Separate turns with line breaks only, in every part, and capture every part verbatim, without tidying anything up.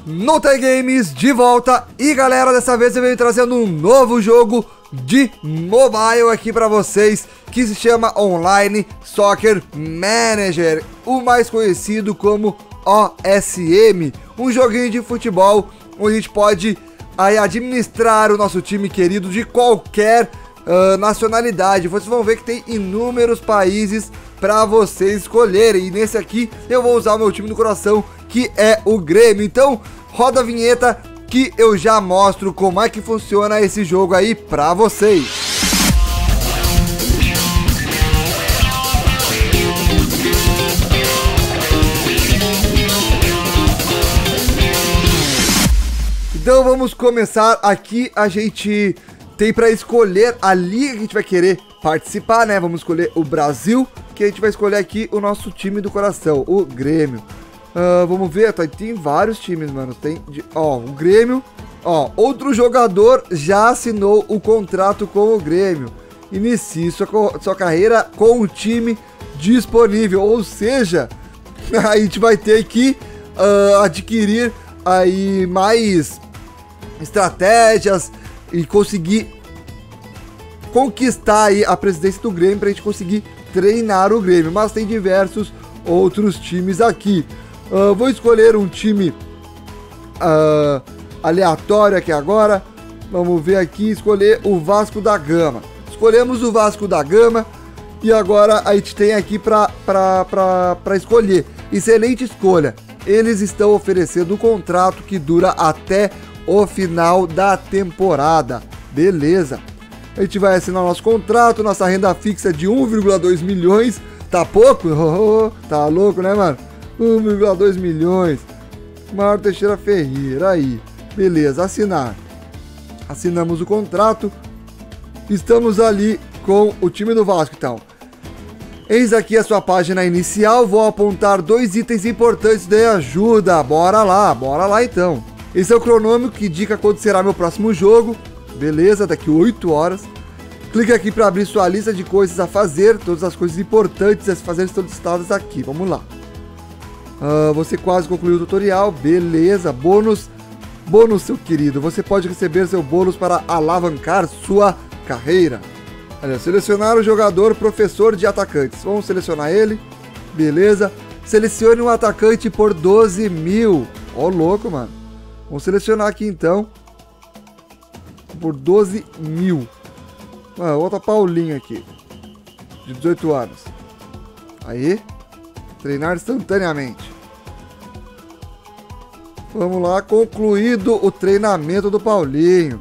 Nota Games de volta. E galera, dessa vez eu venho trazendo um novo jogo de mobile aqui pra vocês, que se chama Online Soccer Manager, o mais conhecido como O S M, um joguinho de futebol onde a gente pode aí administrar o nosso time querido de qualquer uh, nacionalidade. Vocês vão ver que tem inúmeros países para vocês escolherem, e nesse aqui eu vou usar o meu time do coração, que é o Grêmio. Então roda a vinheta que eu já mostro como é que funciona esse jogo aí pra vocês. Então vamos começar aqui. A gente tem para escolher a liga que a gente vai querer participar, né? Vamos escolher o Brasil, que a gente vai escolher aqui o nosso time do coração, o Grêmio. Uh, vamos ver, tá, tem vários times, mano. Tem, de, ó, o Grêmio. Ó, outro jogador já assinou o contrato com o Grêmio. Inicie sua, sua carreira com o time disponível. Ou seja, a gente vai ter que uh, adquirir aí mais estratégias e conseguir conquistar aí a presidência do Grêmio pra gente conseguir treinar o Grêmio. Mas tem diversos outros times aqui. Uh, vou escolher um time uh, aleatório aqui agora. Vamos ver aqui, escolher o Vasco da Gama. Escolhemos o Vasco da Gama e agora a gente tem aqui para para escolher. Excelente escolha. Eles estão oferecendo um contrato que dura até o final da temporada. Beleza. A gente vai assinar nosso contrato, nossa renda fixa de um vírgula dois milhões. Tá pouco? Oh, tá louco, né, mano? um vírgula dois milhões. Mário Teixeira Ferreira, aí. Beleza, assinar. Assinamos o contrato. Estamos ali com o time do Vasco, então. Eis aqui a sua página inicial. Vou apontar dois itens importantes de ajuda. Bora lá, bora lá então. Esse é o cronômetro que indica quando será meu próximo jogo. Beleza, daqui oito horas. Clique aqui para abrir sua lista de coisas a fazer. Todas as coisas importantes a se fazer estão listadas aqui. Vamos lá. Uh, você quase concluiu o tutorial, beleza, bônus, bônus seu querido, você pode receber seu bônus para alavancar sua carreira. Olha, selecionar o jogador professor de atacantes, vamos selecionar ele, beleza, selecione um atacante por doze mil, ó louco, mano, vamos selecionar aqui então, por doze mil, ah, outra Paulinho aqui, de dezoito anos, aí. Treinar instantaneamente. Vamos lá, concluído o treinamento do Paulinho.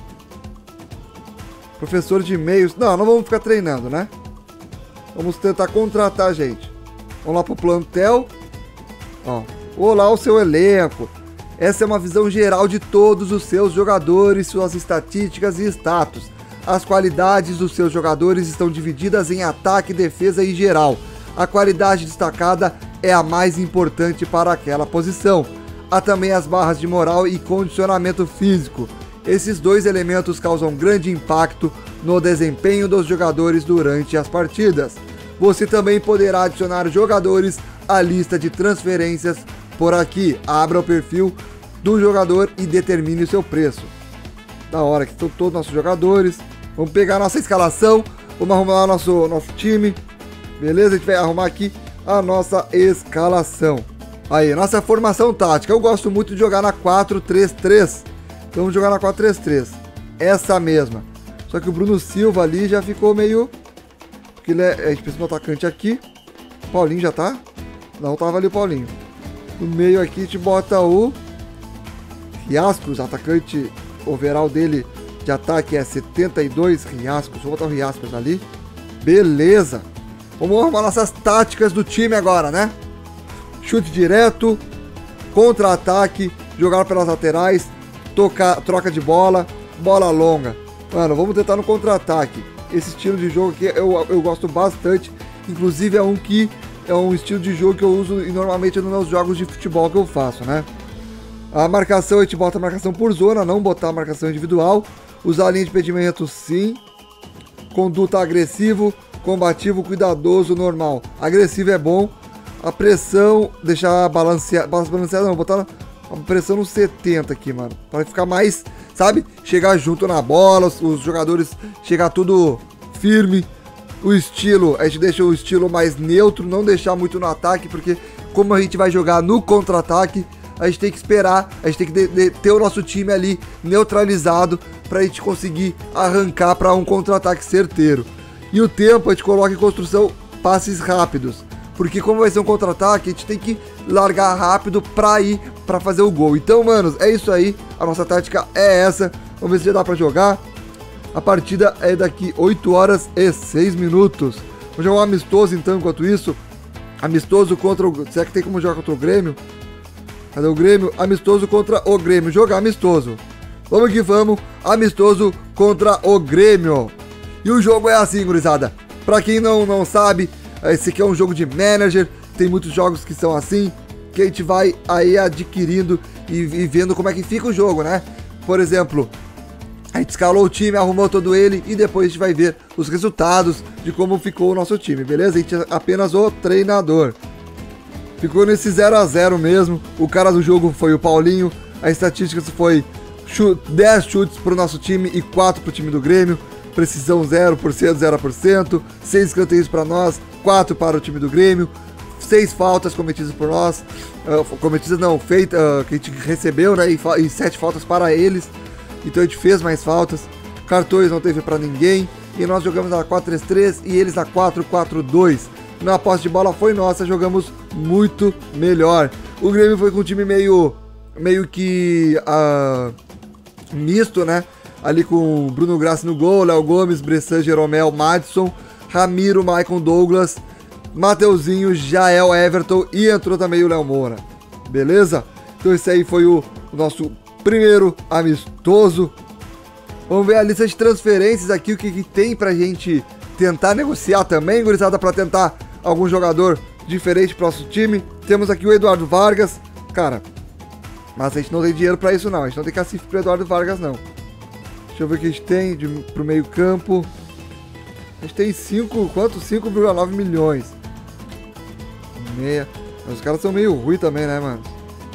Professor de e-mails. Não, não vamos ficar treinando, né? Vamos tentar contratar gente. Vamos lá pro plantel. Ó, olá o seu elenco. Essa é uma visão geral de todos os seus jogadores, suas estatísticas e status. As qualidades dos seus jogadores estão divididas em ataque, defesa e geral. A qualidade destacada é a mais importante para aquela posição. Há também as barras de moral e condicionamento físico. Esses dois elementos causam grande impacto no desempenho dos jogadores durante as partidas. Você também poderá adicionar jogadores à lista de transferências por aqui. Abra o perfil do jogador e determine o seu preço. Da hora, que estão todos os nossos jogadores. Vamos pegar a nossa escalação. Vamos arrumar nosso, nosso time. Beleza? A gente vai arrumar aqui a nossa escalação. Aí, nossa formação tática. Eu gosto muito de jogar na quatro três três. Então vamos jogar na quatro três três. Essa mesma. Só que o Bruno Silva ali já ficou meio... Porque ele é... A gente precisa de um atacante aqui. O Paulinho já tá? Não, tava ali o Paulinho. No meio aqui a gente bota o... Riascos, atacante overall dele de ataque é setenta e dois Riascos. Vou botar o Riascos ali. Beleza. Vamos arrumar nossas táticas do time agora, né? Chute direto, contra-ataque, jogar pelas laterais, tocar, troca de bola, bola longa. Mano, vamos tentar no contra-ataque. Esse estilo de jogo aqui eu, eu gosto bastante. Inclusive é um que é um estilo de jogo que eu uso normalmente nos meus jogos de futebol que eu faço, né? A marcação, a gente bota a marcação por zona, não botar a marcação individual. Usar a linha de impedimento sim. Conduta agressivo, combativo, cuidadoso, normal. Agressivo é bom. A pressão, deixar balanceada, balanceada não, botar Uma pressão no setenta aqui, mano. Pra ficar mais, sabe? Chegar junto na bola, os, os jogadores chegar tudo firme. O estilo, a gente deixa o estilo mais neutro, não deixar muito no ataque, porque como a gente vai jogar no contra-ataque, a gente tem que esperar, a gente tem que de, de, ter o nosso time ali neutralizado pra gente conseguir arrancar pra um contra-ataque certeiro. E o tempo a gente coloca em construção passes rápidos, porque como vai ser um contra-ataque, a gente tem que largar rápido pra ir, pra fazer o gol. Então, manos, é isso aí, a nossa tática é essa, vamos ver se já dá pra jogar. A partida é daqui oito horas e seis minutos. Vamos jogar um amistoso então, enquanto isso. Amistoso contra o... Será que tem como jogar contra o Grêmio? Cadê o Grêmio? Amistoso contra o Grêmio. Jogar amistoso. Vamos que vamos. Amistoso contra o Grêmio. E o jogo é assim, gurizada. Pra quem não, não sabe, esse aqui é um jogo de manager. Tem muitos jogos que são assim, que a gente vai aí adquirindo e, e vendo como é que fica o jogo, né? Por exemplo... A gente escalou o time, arrumou todo ele e depois a gente vai ver os resultados de como ficou o nosso time, beleza? A gente é apenas o treinador. Ficou nesse zero a zero mesmo. O cara do jogo foi o Paulinho. A estatística foi dez chutes para o nosso time e quatro para o time do Grêmio. Precisão zero por cento, zero por cento. seis escanteios para nós, quatro para o time do Grêmio. seis faltas cometidas por nós. Uh, cometidas não, feitas, uh, que a gente recebeu, né? E sete faltas para eles. Então a gente fez mais faltas, cartões não teve pra ninguém, e nós jogamos na quatro três três e eles na quatro quatro dois. Na posse de bola foi nossa, jogamos muito melhor. O Grêmio foi com um time meio, meio que uh, misto, né? Ali com Bruno Grassi no gol, Léo Gomes, Bressan, Jeromel, Madison, Ramiro, Maicon, Douglas, Mateuzinho, Jael, Everton e entrou também o Léo Moura. Beleza? Então esse aí foi o, o nosso... primeiro amistoso. Vamos ver a lista de transferências aqui, o que, que tem pra gente tentar negociar também, gurizada, pra tentar algum jogador diferente pro nosso time. Temos aqui o Eduardo Vargas, cara, mas a gente não tem dinheiro pra isso não, a gente não tem cacife pro Eduardo Vargas não. Deixa eu ver o que a gente tem de, pro meio campo. A gente tem cinco, quanto? cinco vírgula nove milhões. Meia. Mas os caras são meio ruins também, né, mano?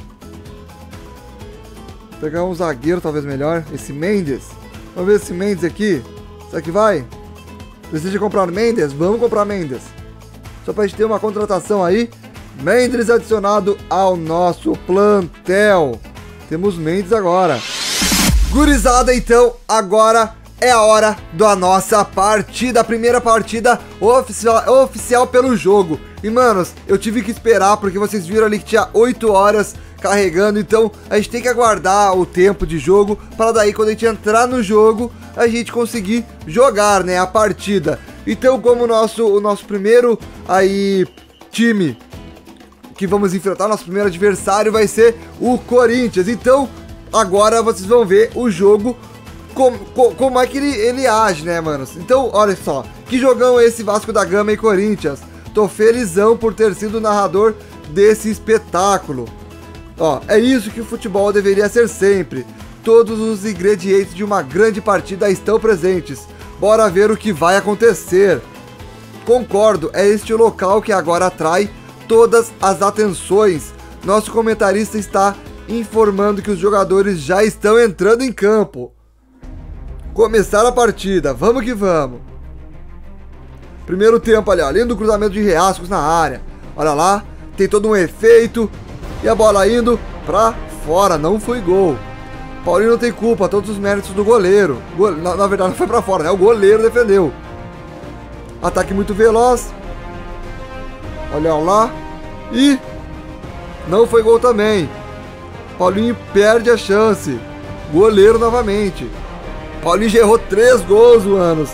Vou pegar um zagueiro talvez melhor. Esse Mendes. Vamos ver esse Mendes aqui. Será que vai? Precisa comprar Mendes? Vamos comprar Mendes. Só pra gente ter uma contratação aí. Mendes adicionado ao nosso plantel. Temos Mendes agora. Gurizada, então, agora é a hora da nossa partida. A primeira partida oficial, oficial pelo jogo. E, manos, eu tive que esperar porque vocês viram ali que tinha oito horas carregando, então a gente tem que aguardar o tempo de jogo para daí quando a gente entrar no jogo a gente conseguir jogar, né, a partida. Então, como o nosso, o nosso primeiro aí time que vamos enfrentar, nosso primeiro adversário vai ser o Corinthians. Então agora vocês vão ver o jogo, como, como é que ele, ele age, né, manos? Então olha só, que jogão esse Vasco da Gama e Corinthians. Tô felizão por ter sido o narrador desse espetáculo. Ó, é isso que o futebol deveria ser sempre. Todos os ingredientes de uma grande partida estão presentes. Bora ver o que vai acontecer. Concordo, é este o local que agora atrai todas as atenções. Nosso comentarista está informando que os jogadores já estão entrando em campo. Começar a partida, vamos que vamos. Primeiro tempo ali, além do cruzamento de Reascos na área. Olha lá, tem todo um efeito. E a bola indo pra fora, não foi gol. Paulinho não tem culpa, todos os méritos do goleiro. Go na, na verdade não foi pra fora, né? O goleiro defendeu. Ataque muito veloz. Olha lá. E não foi gol também. Paulinho perde a chance. Goleiro novamente. Paulinho já errou três gols, manos.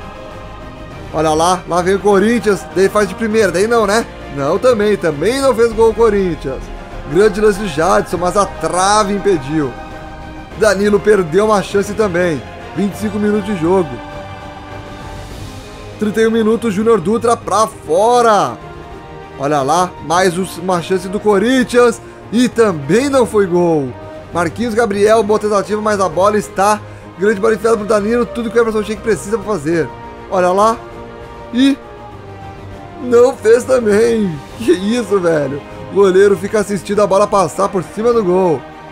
Olha lá, lá vem o Corinthians. Daí faz de primeira, daí não, né? Não, também, também não fez gol o Corinthians. Grande lance do Jadson, mas a trave impediu. Danilo perdeu uma chance também. vinte e cinco minutos de jogo. trinta e um minutos, Júnior Dutra pra fora. Olha lá, mais uma chance do Corinthians. E também não foi gol. Marquinhos Gabriel, boa tentativa, mas a bola está... Grande bola enfiada pro Danilo, tudo que o Emerson Sheik precisa pra fazer. Olha lá. E... não fez também. Que isso, velho. O goleiro fica assistindo a bola passar por cima do gol.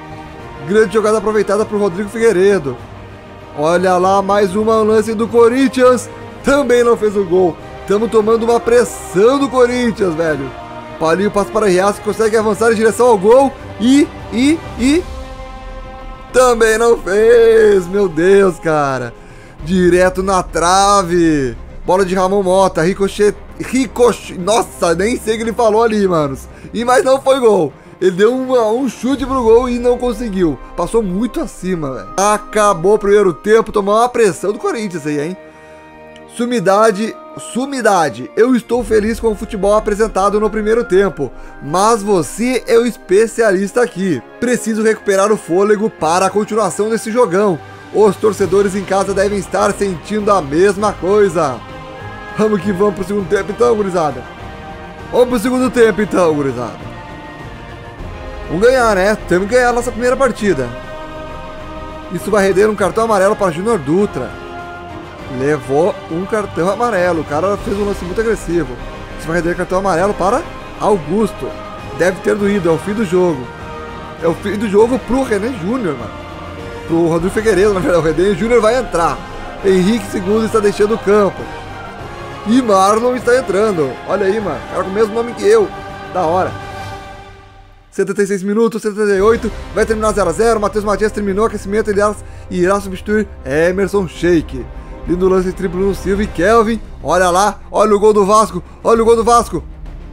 Grande jogada aproveitada por Rodrigo Figueiredo. Olha lá, mais uma lance do Corinthians. Também não fez o gol. Estamos tomando uma pressão do Corinthians, velho. Paulinho passa para Riasso, que consegue avançar em direção ao gol. E, e, e... também não fez. Meu Deus, cara. Direto na trave. Bola de Ramon Mota. Ricochet... Ricochet... Nossa, nem sei o que ele falou ali, manos. E, mas não foi gol. Ele deu uma, um chute pro gol e não conseguiu. Passou muito acima, velho. Acabou o primeiro tempo. Tomou uma pressão do Corinthians aí, hein? Sumidade, sumidade. Eu estou feliz com o futebol apresentado no primeiro tempo. Mas você é o especialista aqui. Preciso recuperar o fôlego para a continuação desse jogão. Os torcedores em casa devem estar sentindo a mesma coisa. Vamos que vamos pro segundo tempo então, gurizada. Vamos pro segundo tempo então, gurizada. Vamos ganhar, né? Temos que ganhar a nossa primeira partida. Isso vai render um cartão amarelo para Júnior Dutra. Levou um cartão amarelo. O cara fez um lance muito agressivo. Isso vai render cartão amarelo para Augusto. Deve ter doído, é o fim do jogo. É o fim do jogo pro René Júnior, mano. Pro Rodrigo Figueiredo, na verdade. O René Júnior vai entrar. Henrique segundo está deixando o campo. E Marlon está entrando. Olha aí, mano. Cara com o mesmo nome que eu. Da hora. setenta e seis minutos, setenta e oito, vai terminar zero a zero, Matheus Matias terminou o aquecimento, ele irá substituir Emerson Sheik. Lindo lance entre Bruno Silva e Kelvin, olha lá, olha o gol do Vasco, olha o gol do Vasco.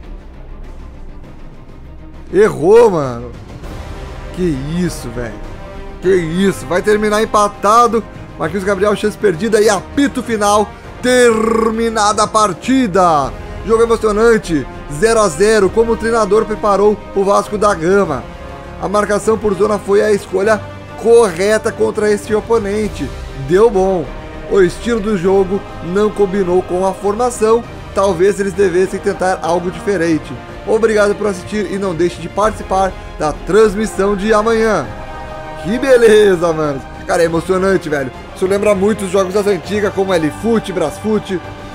Errou, mano. Que isso, velho. Que isso, vai terminar empatado, Marquinhos Gabriel, chance perdida e apito final, terminada a partida. Jogo emocionante, zero a zero, como o treinador preparou o Vasco da Gama. A marcação por zona foi a escolha correta contra esse oponente. Deu bom. O estilo do jogo não combinou com a formação. Talvez eles devessem tentar algo diferente. Obrigado por assistir e não deixe de participar da transmissão de amanhã. Que beleza, mano. Cara, é emocionante, velho. Isso lembra muito os jogos das antigas, como L-Foot, Brasfoot.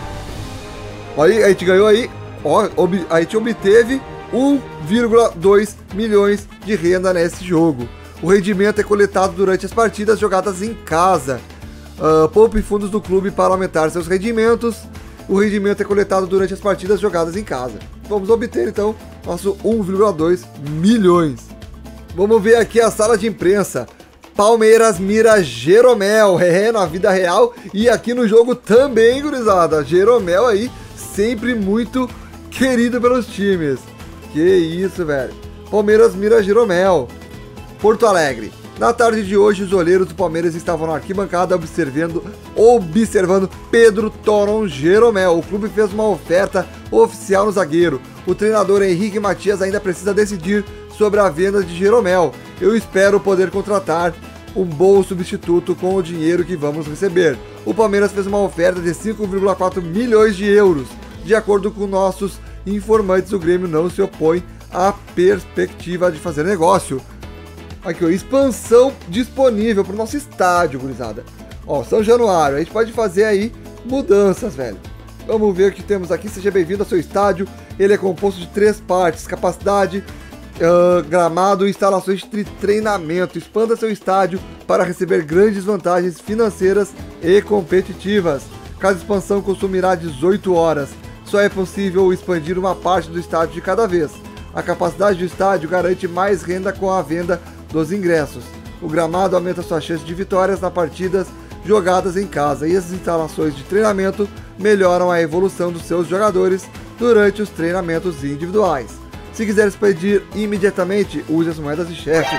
Aí a gente ganhou aí, ó, ob, a gente obteve um vírgula dois milhões de renda nesse jogo. O rendimento é coletado durante as partidas jogadas em casa. Uh, poupe fundos do clube para aumentar seus rendimentos. O rendimento é coletado durante as partidas jogadas em casa. Vamos obter então nosso um vírgula dois milhões. Vamos ver aqui a sala de imprensa. Palmeiras mira Jeromel, é, na vida real e aqui no jogo também, gurizada. Jeromel aí, sempre muito querido pelos times. Que isso, velho. Palmeiras mira Jeromel. Porto Alegre. Na tarde de hoje, os olheiros do Palmeiras estavam na arquibancada observando, observando Pedro Toron Jeromel. O clube fez uma oferta oficial no zagueiro. O treinador Henrique Matias ainda precisa decidir sobre a venda de Jeromel. Eu espero poder contratar um bom substituto com o dinheiro que vamos receber. O Palmeiras fez uma oferta de cinco vírgula quatro milhões de euros. De acordo com nossos informantes, o Grêmio não se opõe à perspectiva de fazer negócio. Aqui, ó, expansão disponível para o nosso estádio, gurizada. Ó, São Januário, a gente pode fazer aí mudanças, velho. Vamos ver o que temos aqui. Seja bem-vindo ao seu estádio. Ele é composto de três partes: capacidade, uh, gramado e instalações de treinamento. Expanda seu estádio para receber grandes vantagens financeiras e competitivas. Cada expansão consumirá dezoito horas. Só é possível expandir uma parte do estádio de cada vez. A capacidade do estádio garante mais renda com a venda dos ingressos. O gramado aumenta suas chances de vitórias nas partidas jogadas em casa e as instalações de treinamento melhoram a evolução dos seus jogadores durante os treinamentos individuais. Se quiser expandir imediatamente, use as moedas de chefe.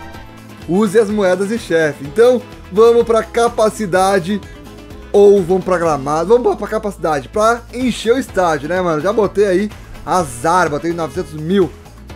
Use as moedas de chefe. Então, vamos para capacidade ou vamos para gramado. Vamos para capacidade, para encher o estádio, né, mano? Já botei aí azar, botei novecentos mil.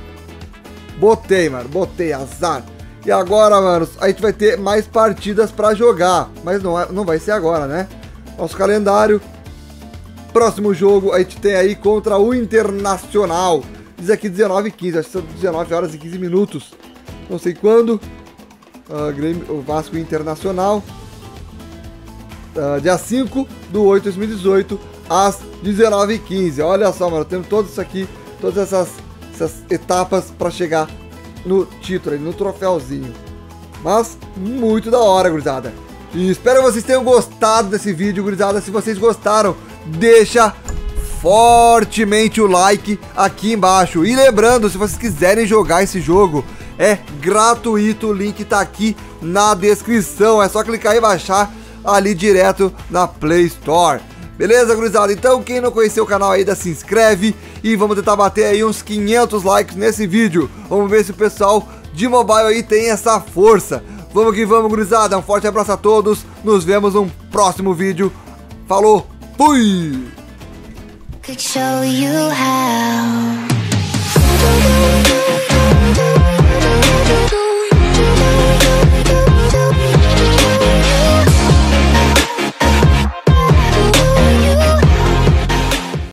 Botei, mano, botei azar. E agora, mano, a gente vai ter mais partidas pra jogar. Mas não, não vai ser agora, né? Nosso calendário. Próximo jogo a gente tem aí contra o Internacional. Diz aqui dezenove e quinze, acho que são dezenove horas e quinze minutos. Não sei quando. Uh, Grêmio, o Vasco Internacional. Uh, dia cinco do oito de dois mil e dezoito, às dezenove e quinze. Olha só, mano, temos tudo isso aqui, todas essas... essas etapas para chegar no título, no troféuzinho. Mas muito da hora, gurizada. E espero que vocês tenham gostado desse vídeo, gurizada. Se vocês gostaram, deixa fortemente o like aqui embaixo. E lembrando, se vocês quiserem jogar esse jogo, é gratuito, o link tá aqui na descrição. É só clicar e baixar ali direto na Play Store. Beleza, gurizada? Então quem não conheceu o canal ainda, se inscreve e vamos tentar bater aí uns quinhentos likes nesse vídeo. Vamos ver se o pessoal de mobile aí tem essa força. Vamos que vamos, gurizada. Um forte abraço a todos. Nos vemos no próximo vídeo. Falou, fui!
Could show you how